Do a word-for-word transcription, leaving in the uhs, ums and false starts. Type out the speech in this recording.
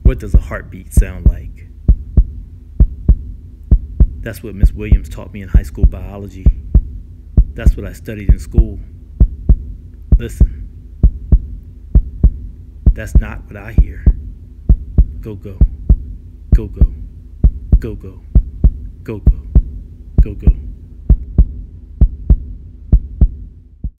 What does a heartbeat sound like? That's what Miss Williams taught me in high school biology. That's what I studied in school. Listen, that's not what I hear. Go, go, go, go, go, go, go, go, go, go.